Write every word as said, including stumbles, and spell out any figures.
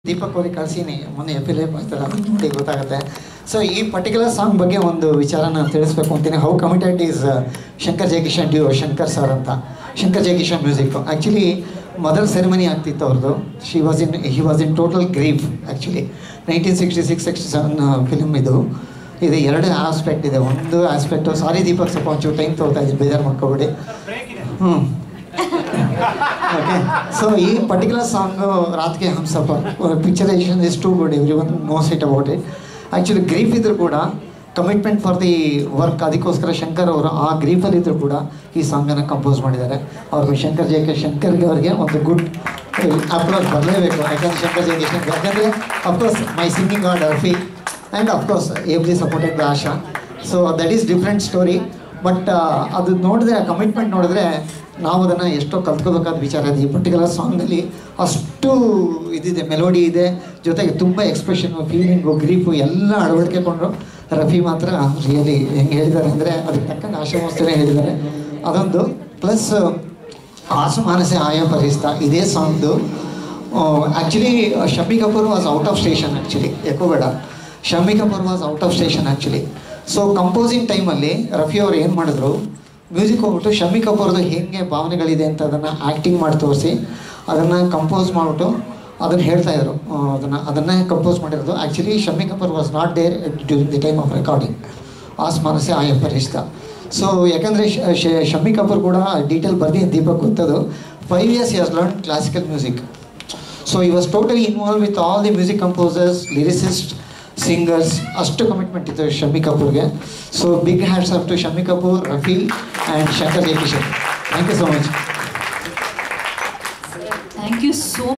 ದೀಪಕ್ ಅವ್ರಿಗೆ ಕಳಿಸೀನಿ ಮೊನ್ನೆ ಎಫಿಲೇಟ್ ಮಾಡ್ತಾರೆ ನೋಡಿ ಗೊತ್ತಾಗುತ್ತೆ. ಸೊ ಈ ಪರ್ಟಿಕ್ಯುಲರ್ ಸಾಂಗ್ ಬಗ್ಗೆ ಒಂದು ವಿಚಾರನ ತಿಳಿಸ್ಬೇಕು ಅಂತೀನಿ. How committed is Shankar Jaikishan due Shankar sir ಅಂತ, ಶಂಕರ್ ಜಯಕಿಶನ್ ಮ್ಯೂಸಿಕ್. ಆ್ಯಕ್ಚುಲಿ ಮೊದಲ ಸೆರೆಮನಿ ಆಗ್ತಿತ್ತು ಅವ್ರದ್ದು. She was in he was in total grief. Actually nineteen sixty six sixty seven film ಇದು. ಇದು ಎರಡು ಆಸ್ಪೆಕ್ಟ್ ಇದೆ. ಒಂದು ಆಸ್ಪೆಕ್ಟು, ಸಾರಿ ದೀಪಕ್ ಸ್ವಲ್ಪ ಒಂಚೂರು ಟೈಮ್ ತೊಗೊಳ್ತಾ ಇದ್ದೀನಿ, ಬೇಜಾರು ಮಾಡ್ಕೊಬೇಡಿ. ಹ್ಞೂ ಓಕೆ. ಸೊ ಈ ಪರ್ಟಿಕ್ಯುಲರ್ ಸಾಂಗು ರಾತ್ಗೆ Hum Safar picturisation is too good, everyone knows it about it. Actually grief ಇದ್ದರೂ ಕೂಡ ಕಮಿಟ್ಮೆಂಟ್ ಫಾರ್ ದಿ ವರ್ಕ್, ಅದಕ್ಕೋಸ್ಕರ ಶಂಕರ್ ಅವರು ಆ ಗ್ರೀಫಲ್ಲಿದ್ದರೂ ಕೂಡ ಈ ಸಾಂಗನ್ನು ಕಂಪೋಸ್ ಮಾಡಿದ್ದಾರೆ. ಅವ್ರಿಗೆ ಶಂಕರ್ ಜೆ ಕೆ ಶಂಕರ್ಗೆ ಅವರಿಗೆ ಒಂದು ಗುಡ್ ಅಪ್ರೋಚ್ ಬರಲೇಬೇಕು. ಯಾಕಂದರೆ ಶಂಕರ್ ಜೆ ಕೆ ಶಂಕರ್, ಯಾಕಂದರೆ ಅಫ್ಕೋರ್ಸ್ ಮೈ ಸಿಂಗಿಂಗ್ ಆರ್ ಡರ್ಫಿ and of course every supported the Asha. So that is different story. But ಅದು ನೋಡಿದ್ರೆ, ಆ ಕಮಿಟ್ಮೆಂಟ್ ನೋಡಿದ್ರೆ ನಾವು ಅದನ್ನು ಎಷ್ಟೋ ಕಲ್ತ್ಕೋಬೇಕಾದ ವಿಚಾರ ಇದೆ. ಈ ಪರ್ಟಿಕ್ಯುಲರ್ ಸಾಂಗ್ನಲ್ಲಿ ಅಷ್ಟು ಇದಿದೆ, ಮೆಲೋಡಿ ಇದೆ, ಜೊತೆಗೆ ತುಂಬ ಎಕ್ಸ್ಪ್ರೆಷನ್ನು, ಫೀಲಿಂಗು, ಗ್ರೀಫು ಎಲ್ಲ ಅಳವಡಿಕೆಗೊಂಡ್ರು. ರಫಿ ಮಾತ್ರ ರಿಯಲಿ ಹೆಂಗೆ ಹೇಳಿದ್ದಾರೆ ಅಂದರೆ ಅದಕ್ಕೆ ತಕ್ಕಂಗೆ ಆಶಾಮೋಸ್ತನೇ ಹೇಳಿದ್ದಾರೆ. ಅದೊಂದು ಪ್ಲಸ್ ಆಸು ಮಾನಸೆ ಆಯ ಪರಿಸ್ತ ಇದೇ ಸಾಂಗ್ದು. Actually Shammi Kapoor was out of station. Actually ಯಾಕೋ ಬೇಡ, Shammi Kapoor was out of station actually. So composing ಟೈಮಲ್ಲಿ ರಫಿ ಅವರು ಏನು ಮಾಡಿದ್ರು, ಮ್ಯೂಸಿಕ್ ಹೋಗ್ಬಿಟ್ಟು ಶಮ್ಮಿ ಕಪೂರ್ದು ಹೇಗೆ ಭಾವನೆಗಳಿದೆ ಅಂತ ಅದನ್ನು ಆ್ಯಕ್ಟಿಂಗ್ ಮಾಡಿ ತೋರಿಸಿ ಅದನ್ನು ಕಂಪೋಸ್ ಮಾಡಿಬಿಟ್ಟು ಅದನ್ನು ಹೇಳ್ತಾಯಿದ್ರು. ಅದನ್ನು ಅದನ್ನೇ ಕಂಪೋಸ್ ಮಾಡಿರೋದು. Actually Shammi Kapoor was not there during the time of recording as ಮಾನಸೆ ಆಯ ಪರಿಸ್ತ. ಸೊ ಯಾಕಂದರೆ ಶಮ್ಮಿ ಕಪೂರ್ ಕೂಡ ಡೀಟೇಲ್ ಬರ್ದಿ ದೀಪಕ್ ಗೊತ್ತದು. Five years he has learn classical music. So ಈ was totally involve with all the music composers, lyricist, singers. ಅಷ್ಟು ಕಮಿಟ್ಮೆಂಟ್ ಇತ್ತು ಶಮ್ಮಿ ಕಪೂರ್ಗೆ. So big hats off to Shammi Kapoor, Rafi and Shankar Jaikishan. Thank you so much. Thank you so